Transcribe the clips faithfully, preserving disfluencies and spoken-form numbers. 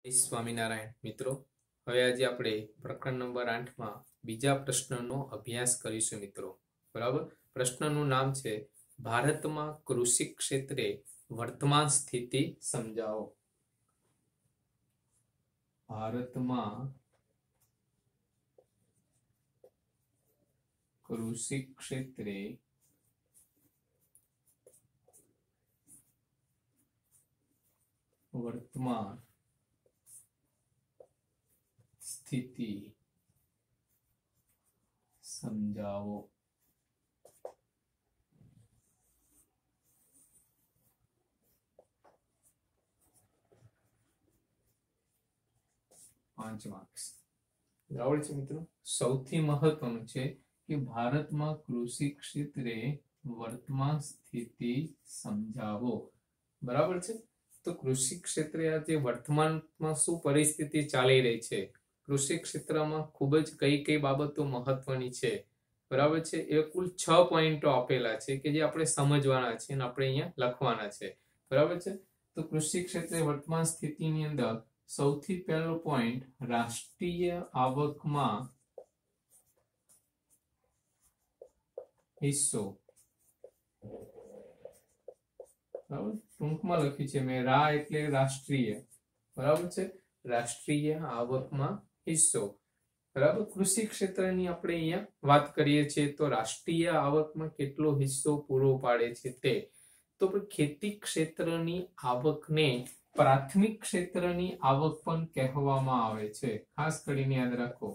સ્વામિનારાયણ મિત્રો, હવે આજે આપણે પ્રકરણ નંબર આઠમાં બીજા પ્રશ્નનો અભ્યાસ કરીશું મિત્રો. બરાબર. પ્રશ્નનું નામ છે ભારતમાં કૃષિ ક્ષેત્રે વર્તમાન સ્થિતિ સમજાવો. ભારતમાં કૃષિ ક્ષેત્રે વર્તમાન સ્થિતિ સમજાવો. પાંચ માર્ક્સ બરાબર છે મિત્રો. સૌથી મહત્વનું છે કે ભારતમાં કૃષિ ક્ષેત્રે વર્તમાન સ્થિતિ સમજાવો. બરાબર છે. તો કૃષિ ક્ષેત્રે આજે વર્તમાનમાં શું પરિસ્થિતિ ચાલી રહી છે, કૃષિ ક્ષેત્રમાં ખૂબ જ કઈ કઈ બાબતો મહત્વની છે, બરાબર છે, એ કુલ છ પોઈન્ટો આપેલા છે કે જે આપણે સમજવાના છે અને આપણે અહીંયા લખવાના છે. બરાબર છે. તો કૃષિ ક્ષેત્રે વર્તમાન સ્થિતિની અંદર સૌથી પહેલો પોઈન્ટ, રાષ્ટ્રીય આવકમાં હિસ્સો. બરાબર, ટૂંકમાં લખ્યું છે મેં, રા એટલે રાષ્ટ્રીય. બરાબર છે. રાષ્ટ્રીય આવકમાં હિસ્સો. બરાબર. કૃષિ ક્ષેત્રની આપણે અહીંયા વાત કરીએ છીએ તો રાષ્ટ્રીય આવકમાં કેટલો હિસ્સો પૂરો પાડે છે તે. તો ખેતી ક્ષેત્રની આવકને પ્રાથમિક ક્ષેત્રની આવક પણ કહેવામાં આવે છે. ખાસ કરીને યાદ રાખો.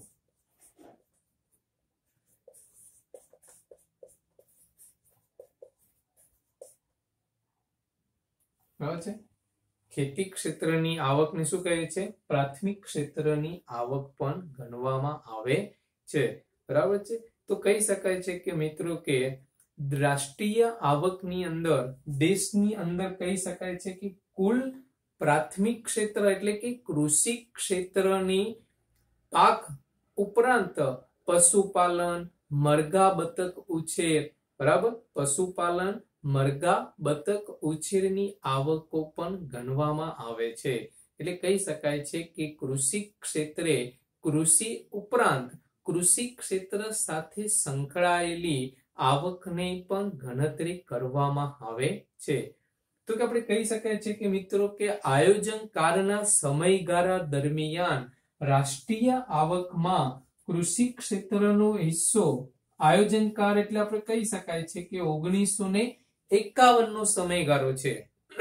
બરાબર છે. ખેતી ક્ષેત્રની આવકને શું કહે છે? પ્રાથમિક ક્ષેત્રની આવક પણ ગણવામાં આવે છે. બરાબર છે. તો કહી શકાય છે કે મિત્રો કે રાષ્ટ્રીય આવકની અંદર દેશની અંદર કહી શકાય છે કે કુલ પ્રાથમિક ક્ષેત્ર એટલે કે કૃષિ ક્ષેત્રની પાક ઉપરાંત પશુપાલન, મરઘા બતક ઉછેર, બરાબર, પશુપાલન, મરઘા બતક ઉછેરની આવકો પણ ગણવામાં આવે છે. એટલે કહી શકાય છે કે કૃષિ ક્ષેત્રે કૃષિ ઉપરાંત કૃષિ ક્ષેત્ર સાથે સંકળાયેલી આવકને પણ ગણતરી કરવામાં આવે છે. તો કે આપણે કહી શકાય છે કે મિત્રો કે આયોજન કાળના સમયગાળા દરમિયાન રાષ્ટ્રીય આવકમાં કૃષિ ક્ષેત્રનો હિસ્સો, આયોજન કાળ એટલે આપણે કહી શકાય છે કે ઓગણીસો ને એકાવન નો સમયગાળો છે.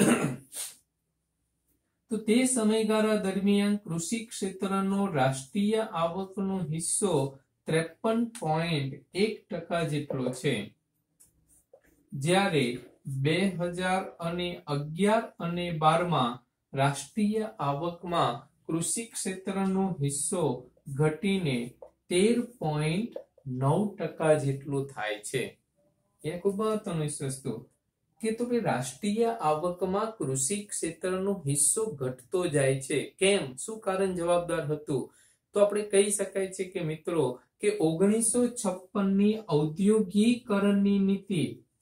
તો તે સમયગાળા દરમિયાન કૃષિ ક્ષેત્રનો રાષ્ટ્રીય આવકનો હિસ્સો ત્રેપન પોઈન્ટ એક ટકા જેટલો છે. જ્યારે બે હજાર અને અગિયાર અને બાર માં રાષ્ટ્રીય આવકમાં કૃષિ ક્ષેત્રનો હિસ્સો ઘટીને તેર પોઈન્ટ નવ ટકા જેટલો થાય છે. એ ખૂબ મહત્વનું વસ્તુ કે તો કે રાષ્ટ્રીય આવકમાં કૃષિ ક્ષેત્રનો હિસ્સો ઘટતો જાય છે. કેમ? શું કારણ જવાબદાર હતું? તો આપણે કહી શકાય છે કે મિત્રો કે ઓગણીસો છપ્પન ની ઔદ્યોગિકરણની નીતિ,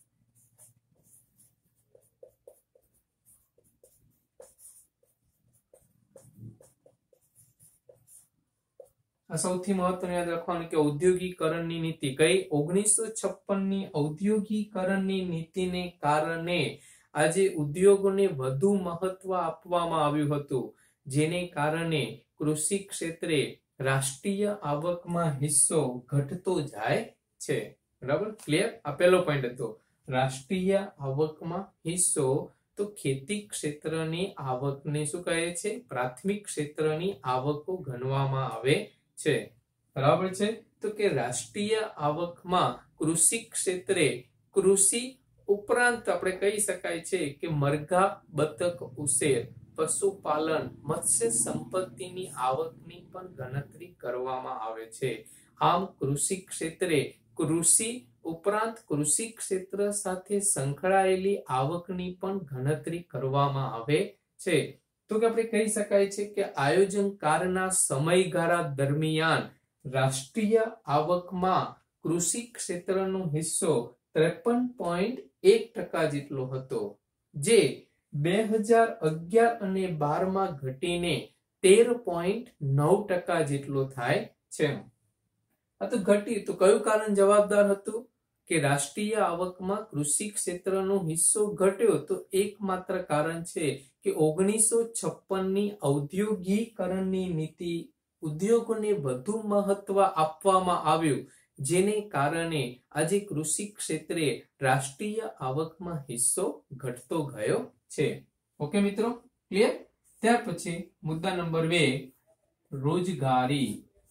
સૌથી મહત્વનું યાદ રાખવાનું કે ઔદ્યોગિકરણની નીતિ કઈ? ઓગણીસો છપ્પન ની ઔદ્યોગિકરણની નીતિને કારણે આજે ઉદ્યોગોને વધુ મહત્વ આપવામાં આવ્યું હતું, જેને કારણે કૃષિ ક્ષેત્રે રાષ્ટ્રીય આવકમાં હિસ્સો ઘટતો જાય છે. બરાબર, ક્લિયર? આ પહેલો પોઈન્ટ હતો, રાષ્ટ્રીય આવકમાં હિસ્સો. તો ખેતી ક્ષેત્રની આવકને શું કહે છે? પ્રાથમિક ક્ષેત્રની આવકો ગણવામાં આવે છે. બરાબર છે. તો કે રાષ્ટ્રીય આવકમાં કૃષિ ક્ષેત્રે કૃષિ ઉપરાંત આપણે કહી શકાય છે કે મરઘા બતક ઉછેર, પશુપાલન, મત્સ્ય સંપત્તિની આવકની પણ ગણતરી કરવામાં આવે છે. આમ કૃષિ ક્ષેત્રે કૃષિ ઉપરાંત કૃષિ ક્ષેત્ર સાથે સંકળાયેલી આવકની પણ ગણતરી કરવામાં આવે છે. તો કે આપણે કહી શકાય છે કે આયોજન કાળના સમયગાળા દરમિયાન રાષ્ટ્રીય આવકમાં કૃષિ ક્ષેત્રનો હિસ્સો ત્રેપન પોઈન્ટ એક ટકા જેટલો હતો, જે બે હજાર અગિયાર અને બાર માં ઘટીને તેર પોઈન્ટ નવ ટકા જેટલો થાય છે. આ તો ઘટી. તો કયું કારણ જવાબદાર હતું કે રાષ્ટ્રીય આવકમાં કૃષિ ક્ષેત્રનો હિસ્સો ઘટ્યો? તો એકમાત્ર કારણ છે કે ઓગણીસો છપ્પન ની ઔદ્યોગિકરણની નીતિ, ઉદ્યોગોને વધુ મહત્વ આપવામાં આવ્યું, જેને કારણે આજે કૃષિ ક્ષેત્રે રાષ્ટ્રીય આવકમાં હિસ્સો ઘટતો ગયો છે. ઓકે મિત્રો, ક્લિયર? ત્યાર પછી મુદ્દા નંબર બે, રોજગારી.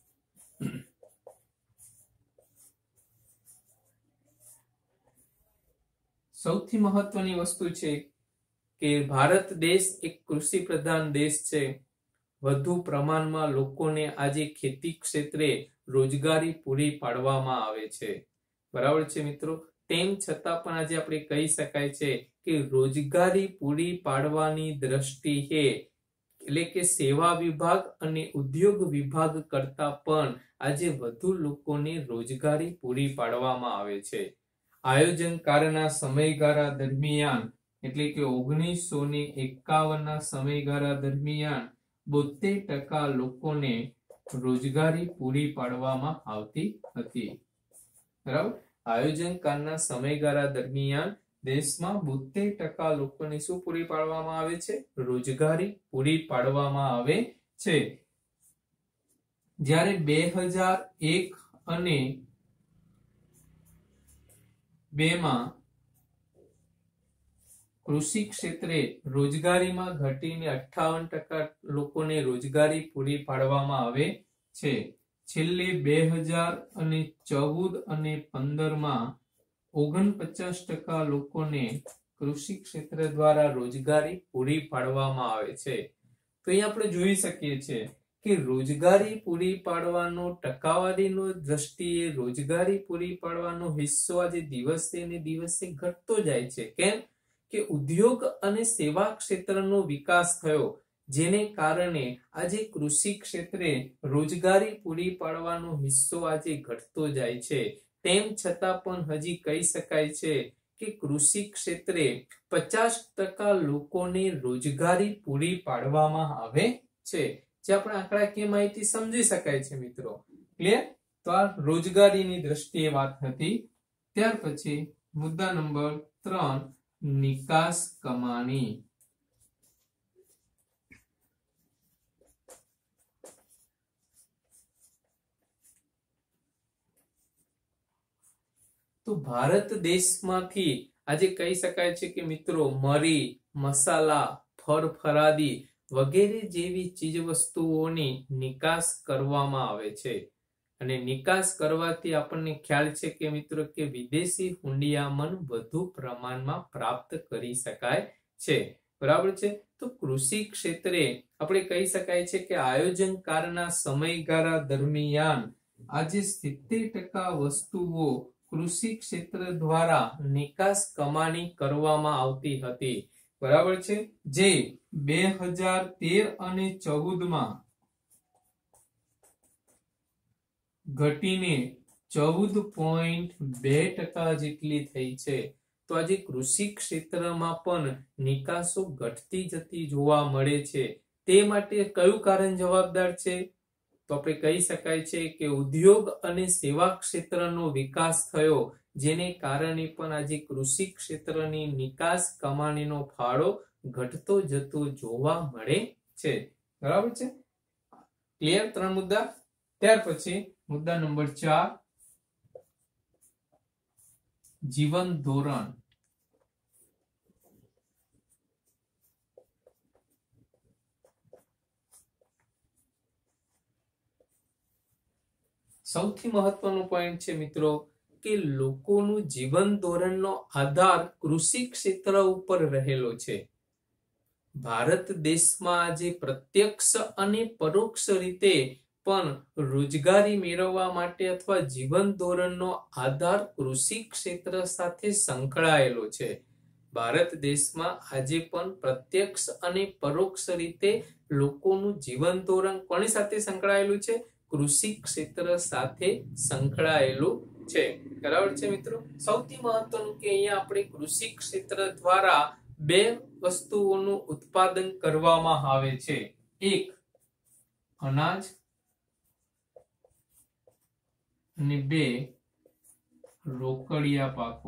સૌથી મહત્વની વસ્તુ છે કે ભારત દેશ એક કૃષિ પ્રધાન દેશ છે. વધુ પ્રમાણમાં લોકોને આજે ખેતી ક્ષેત્રે રોજગારી પૂરી પાડવામાં આવે છે. બરાબર છે મિત્રો? તેમ છતાં પણ આજે આપણે કહી શકાય છે કે રોજગારી પૂરી પાડવાની દ્રષ્ટિએ, એટલે કે સેવા વિભાગ અને ઉદ્યોગ વિભાગ કરતા પણ આજે વધુ લોકોને રોજગારી પૂરી પાડવામાં આવે છે. આયોજનકાળના સમયગાળા દરમિયાન, એટલે કે ઓગણીસો ને એકાવન ના સમયગાળા દરમિયાન બોતેર ટકા લોકોને રોજગારી પૂરી પાડવામાં આવતી હતી. બરાબર? આયોજનકાળના સમયગાળા દરમિયાન દેશમાં બોતેર ટકા લોકોને શું પૂરી પાડવામાં આવે છે? રોજગારી પૂરી પાડવામાં આવે છે. જ્યારે બે હજાર એક અને બે માં કૃષિ ક્ષેત્રે રોજગારીમાં ઘટીને અઠ્ઠાવન ટકા લોકોને રોજગારી પૂરી પાડવામાં આવે છે. છેલ્લે બે હજાર અને ચૌદ અને પંદર માં ઓગણપચાસ ટકા લોકોને કૃષિ ક્ષેત્ર દ્વારા રોજગારી પૂરી પાડવામાં આવે છે. તો અહીં આપણે જોઈ શકીએ છીએ કે રોજગારી પૂરી પાડવાનો, ટકાવારીનો દ્રષ્ટિએ રોજગારી પૂરી પાડવાનો હિસ્સો આજે દિવસે ને દિવસે ઘટતો જાય છે. કેમ? કે ઉદ્યોગ અને સેવા ક્ષેત્રનો વિકાસ થયો, જેને કારણે આજે કૃષિ ક્ષેત્રે રોજગારી પૂરી પાડવાનો હિસ્સો આજે ઘટતો જાય છે. તેમ છતાં પણ હજી કહી શકાય છે કે કૃષિ ક્ષેત્રે પચાસ ટકા લોકોને રોજગારી પૂરી પાડવામાં આવે છે. જે આપણે આંકડાકીય માહિતી સમજી શકાય છે મિત્રો. ક્લિયર? તો આ રોજગારીની દ્રષ્ટિએ વાત હતી. ત્યાર પછી મુદ્દા નંબર ત્રણ, નિકાસ કમાણી. તો ભારત દેશમાંથી આજે કહી શકાય છે કે મિત્રો મરી, મસાલા, ફળફળાદી વગેરે જેવી ચીજ વસ્તુઓની નિકાસ કરવામાં આવે છે. અને નિકાસ કરવાથી આપણને ખ્યાલ છે કે મિત્રો કે વિદેશી હુંડિયામણ વધુ પ્રમાણમાં પ્રાપ્ત કરી શકાય છે. બરાબર છે? તો કૃષિ ક્ષેત્રે આપણે કહી શકાય છે કે આયોજનકાળના સમયગાળા દરમિયાન આજે સિત્તેર ટકા વસ્તુઓ કૃષિ ક્ષેત્ર દ્વારા નિકાસ કમાણી કરવામાં આવતી હતી. બરાબર છે? જે બે હજાર તેર અને ચૌદ માં ઘટીને ચૌદ પોઈન્ટ બે ટકા જેટલી થઈ છે. તો આજે કૃષિ ક્ષેત્રમાં પણ નિકાસો ઘટતી જતી જોવા મળે છે. તે માટે કયું કારણ જવાબદાર છે? તો આપણે કહી શકાય છે કે ઉદ્યોગ અને સેવા ક્ષેત્રનો વિકાસ થયો, જેને કારણે પણ આજે કૃષિ ક્ષેત્રની નિકાસ કમાણીનો ફાળો ઘટતો જતો જોવા મળે છે. બરાબર છે? ક્લિયર? ત્રણ મુદ્દા. ત્યાર પછી મુદ્દા નંબર ચાર, જીવન ધોરણ. સૌથી મહત્વનો પોઈન્ટ છે મિત્રો કે લોકોનું જીવન ધોરણનો આધાર કૃષિ ક્ષેત્ર ઉપર રહેલો છે. ભારત દેશમાં આજે પ્રત્યક્ષ અને પરોક્ષ રીતે પણ રોજગારી મેળવવા માટે અથવા જીવન ધોરણનો આધાર કૃષિ ક્ષેત્ર સાથે સંકળાયેલો છે. ભારત દેશમાં આજે પણ પ્રત્યક્ષ અને પરોક્ષ રીતે લોકોનું જીવન ધોરણ કોની સાથે સંકળાયેલું છે? કૃષિ ક્ષેત્ર સાથે સંકળાયેલું છે. બરાબર છે મિત્રો? સૌથી મહત્વનું કે અહીંયા આપણે કૃષિ ક્ષેત્ર દ્વારા બે વસ્તુઓનું ઉત્પાદન કરવામાં આવે છે. એક અનાજ અને બે રોકડિયા પાકો.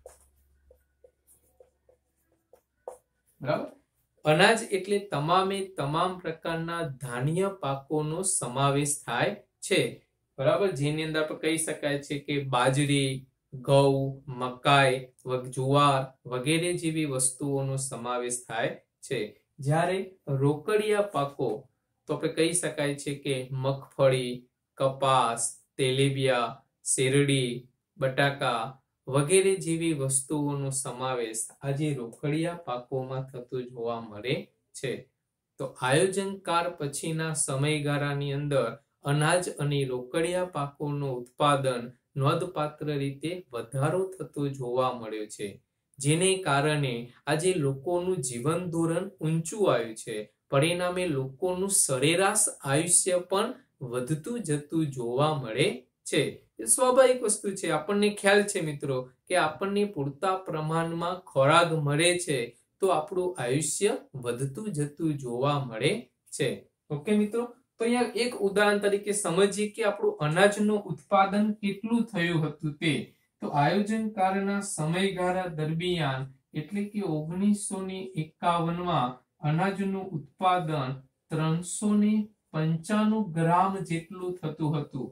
બરાબર. અનાજ એટલે તમામે તમામ પ્રકારના ધાન્ય પાકોનો સમાવેશ થાય છે. બરાબર. જેની અંદર આપણે કહી શકાય છે કે બાજરી, ઘઉં, મકાઈ, જુવાર વગેરે જેવી વસ્તુઓનો સમાવેશ થાય છે. જ્યારે રોકડિયા પાકો તો આપણે કહી શકાય છે કે મગફળી, કપાસ, તેલીબિયા, શેરડી, બટાકા વગેરે જેવી વસ્તુઓનો સમાવેશ આજે રોકડિયા પાકોમાં થતો જોવા મળે છે. તો આયોજનકાળ પછીના સમયગાળાની અંદર અનાજ અને રોકડિયા પાકોનું ઉત્પાદન નોંધપાત્ર રીતે વધારો થતો જોવા મળ્યો છે. જેને કારણે આજે લોકોનું જીવન ધોરણ ઊંચું આવ્યું છે. પરિણામે લોકોનું સરેરાશ આયુષ્ય પણ વધતું જતું જોવા મળે છે. એ સ્વાભાવિક વસ્તુ છે. આપણને ખ્યાલ છે મિત્રો કે આપણને પૂરતા પ્રમાણમાં ખોરાક મળે છે તો આપણું આયુષ્ય વધતું જતું જોવા મળે છે. ઓકે મિત્રો. તો અહીંયા એક ઉદાહરણ તરીકે સમજીએ કે આપણું અનાજનું ઉત્પાદન કેટલું થયું હતું તે. તો આયોજન કાળના સમયગાળા દરમિયાન એટલે કે ઓગણીસો ને એકાવન માં અનાજનું ઉત્પાદન ત્રણસો ને પંચાણું ગ્રામ જેટલું થતું હતું.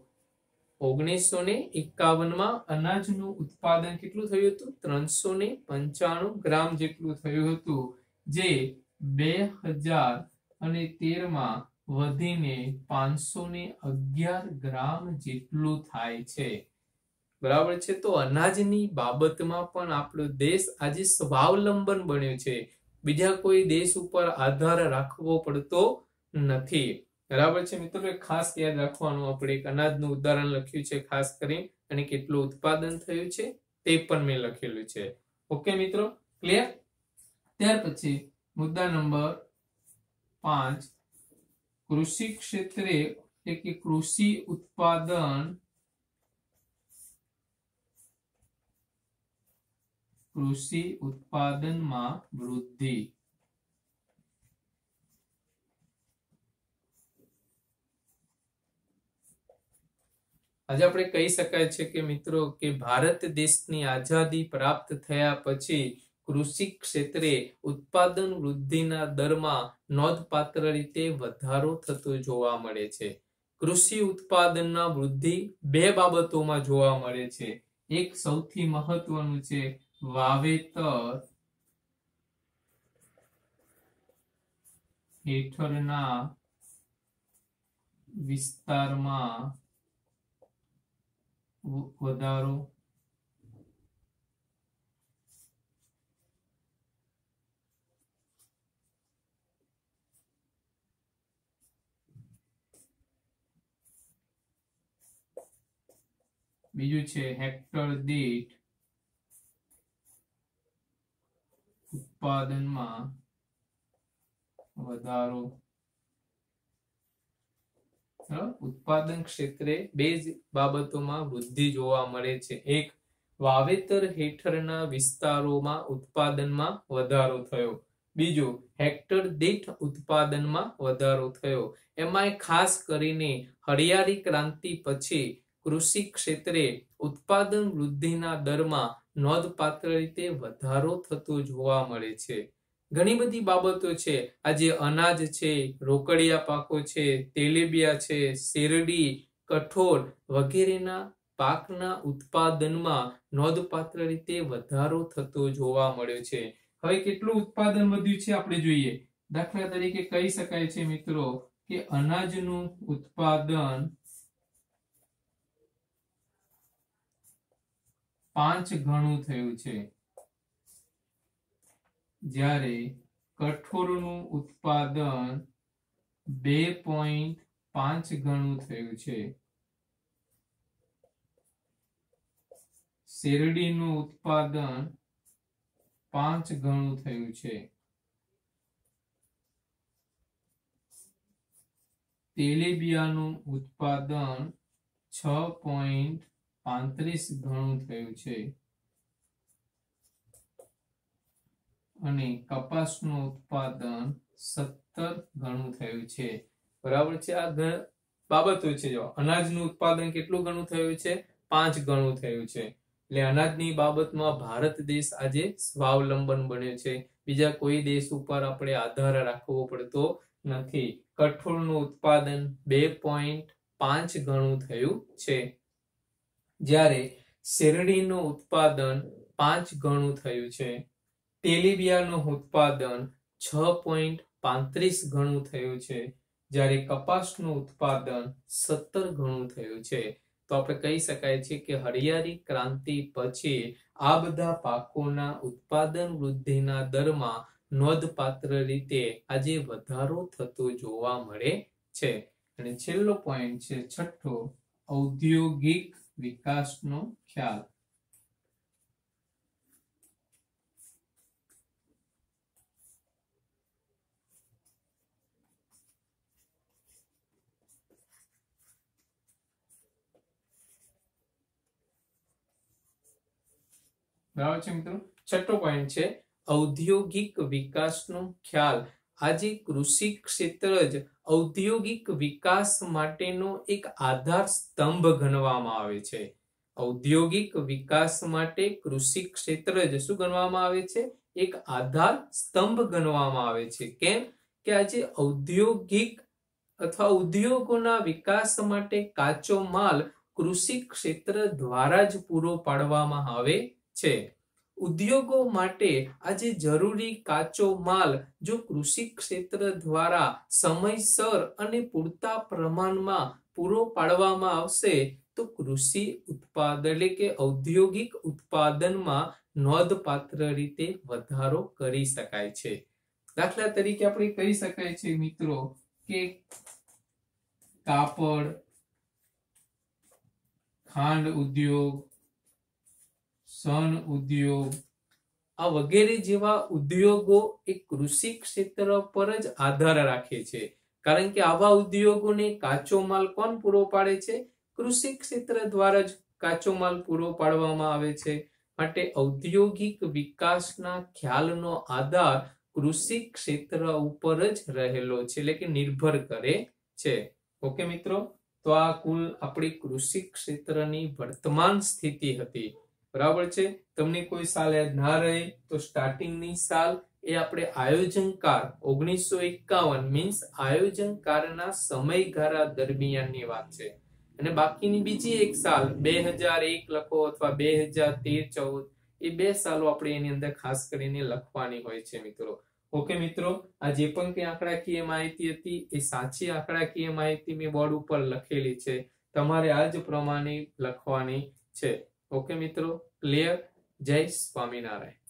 ઓગણીસો ને એકાવન માં અનાજનું ઉત્પાદન કેટલું થયું હતું? ત્રણસો ને પંચાણું ગ્રામ જેટલું થયું હતું, જે બે હજાર અને તેર માં વધીને પાંચસો ને અગિયાર ગ્રામ જેટલું થાય છે. બરાબર છે. તો અનાજની બાબતમાં પણ આપણો દેશ આજે સ્વાવલંબન બન્યો છે. બીજા કોઈ દેશ ઉપર આધાર રાખવો પડતો નથી. બરાબર છે મિત્રો. ખાસ યાદ રાખવાનું, આપણે એક અનાજનું ઉદાહરણ લખ્યું છે ખાસ કરીને, અને કેટલું ઉત્પાદન થયું છે તે પણ મેં લખેલું છે. ઓકે મિત્રો, ક્લિયર? ત્યાર પછી મુદ્દા નંબર પાંચ, કૃષિ ક્ષેત્રે એટલે કે કૃષિ ઉત્પાદન કૃષિ ઉત્પાદનમાં વૃદ્ધિ. આજે આપણે કહી શકાય છે કે મિત્રો કે ભારત દેશની આઝાદી પ્રાપ્ત થયા પછી કૃષિ ક્ષેત્રે ઉત્પાદન વૃદ્ધિના દરમાં નોંધપાત્ર રીતે વધારો થતો જોવા મળે છે. કૃષિ ઉત્પાદનના વૃદ્ધિ બે બાબતોમાં જોવા મળે છે. એક સૌથી મહત્વનું છે વાવેતર હેઠળના વિસ્તારમાં વધારો. બીજું છે હેક્ટર દીઠ ઉત્પાદનમાં વધારો. ઉત્પાદન ક્ષેત્રે બે જ બાબતોમાં વૃદ્ધિ જોવા મળે છે. એક, વાવેતર હેઠળના વિસ્તારોમાં ઉત્પાદનમાં વધારો થયો. બીજું, હેક્ટર દીઠ ઉત્પાદનમાં વધારો થયો. એમાં ખાસ કરીને હરિયાળી ક્રાંતિ પછી કૃષિ ક્ષેત્રે ઉત્પાદન વૃદ્ધિના દરમાં નોંધપાત્ર રીતે વધારો થતો જોવા મળે છે. ઘણી બધી બાબતો છે. આજે અનાજ છે, રોકડિયા પાકો છે, તેલીબિયા છે, શેરડી, કઠોળ વગેરેના પાકના ઉત્પાદનમાં નોંધપાત્ર રીતે વધારો થતો જોવા મળ્યો છે. હવે કેટલું ઉત્પાદન વધ્યું છે આપણે જોઈએ. દાખલા તરીકે કહી શકાય છે મિત્રો કે અનાજનું ઉત્પાદન પાંચ ગણું થયું છે, જ્યારે કઠોળનું ઉત્પાદન બે પોઈન્ટ પાંચ ગણું થયું છે. શેરડીનું ઉત્પાદન પાંચ ગણું થયું છે. તેલીબિયાનું ઉત્પાદન છ પોઈન્ટ પાંત્રીસ ગણું થયું છે અને કપાસનું ઉત્પાદન સત્તર ગણું થયું છે. બરાબર છે. આ બાબતો છે. જો અનાજનું ઉત્પાદન કેટલું ગણું થયું છે? પાંચ ગણું થયું છે. એટલે અનાજની બાબતમાં ભારત દેશ આજે સ્વાવલંબન બન્યો છે. બીજા કોઈ દેશ ઉપર આપણે આધાર રાખવો પડતો નથી. કઠોળનું ઉત્પાદન બે પોઈન્ટ પાંચ ગણું થયું છે, જ્યારે શેરડીનું ઉત્પાદન પાંચ ગણું થયું છે. તેલીબિયાનું ઉત્પાદન છ પોઈન્ટ પાંત્રીસ ગણું થયું છે, જ્યારે કપાસનું ઉત્પાદન સત્તર ગણું થયું છે. તો આપણે કહી શકાય છે કે હરિયાળી ક્રાંતિ પછી આ બધા પાકોના ઉત્પાદન વૃદ્ધિના દરમાં નોંધપાત્ર રીતે આજે વધારો થતો જોવા મળે છે. અને છેલ્લો પોઈન્ટ છે છઠ્ઠો, ઔદ્યોગિક વિકાસનો ખ્યાલ. બરાબર છે મિત્રો. છઠ્ઠો પોઈન્ટ છે ઔદ્યોગિક વિકાસનો ખ્યાલ. આજે કૃષિ ક્ષેત્ર જ ઔદ્યોગિક વિકાસ માટેનો એક આધાર સ્તંભ ગણવામાં આવે છે. ઔદ્યોગિક વિકાસ માટે કૃષિ ક્ષેત્ર જ શું ગણવામાં આવે છે? એક આધાર સ્તંભ ગણવામાં આવે છે. કેમ કે આજે ઔદ્યોગિક અથવા ઉદ્યોગોના વિકાસ માટે કાચો માલ કૃષિ ક્ષેત્ર દ્વારા જ પૂરો પાડવામાં આવે છે. ઉદ્યોગો માટે આજે જરૂરી કાચો માલ જો કૃષિ ક્ષેત્ર દ્વારા સમયસર અને પૂરતા પ્રમાણમાં પૂરો પાડવામાં આવશે તો કૃષિ ઉત્પાદન એટલે કે ઔદ્યોગિક ઉત્પાદનમાં નોંધપાત્ર રીતે વધારો કરી શકાય છે. દાખલા તરીકે આપણે કહી શકાય છે મિત્રો કે કાપડ, ખાંડ ઉદ્યોગ, સન ઉદ્યોગ આ વગેરે જેવા ઉદ્યોગો એ કૃષિ ક્ષેત્ર પર જ આધાર રાખે છે. કારણ કે આવા ઉદ્યોગોને કાચો માલ કોણ પૂરો પાડે છે? કૃષિ ક્ષેત્ર દ્વારા જ કાચો માલ પૂરો પાડવામાં આવે છે. માટે ઔદ્યોગિક વિકાસના ખ્યાલનો આધાર કૃષિ ક્ષેત્ર ઉપર જ રહેલો છે, એટલે કે નિર્ભર કરે છે. ઓકે મિત્રો, તો આ કુલ આપણી કૃષિ ક્ષેત્રની વર્તમાન સ્થિતિ હતી. બરાબર છે. તમને કોઈ સાલ યાદ ના રહે તો સ્ટાર્ટિંગની સાલ એ આપણે આયોજનકાળ ઓગણીસો એકાવન મીન્સ આયોજનકાળના સમયગાળા દરમિયાનની વાત છે. અને બાકીની બીજી એક સાલ બે હજાર એક લખો અથવા બે હજાર તેર ચૌદ એ બે સાલો આપણે એની અંદર ખાસ કરીને લખવાની હોય છે મિત્રો. ઓકે મિત્રો, આ જે પણ કઈ આંકડાકીય માહિતી હતી એ સાચી આંકડાકીય માહિતી મેં બોર્ડ ઉપર લખેલી છે. તમારે આ જ પ્રમાણે લખવાની છે. ઓકે મિત્રો, ક્લિયર? જય સ્વામિનારાયણ.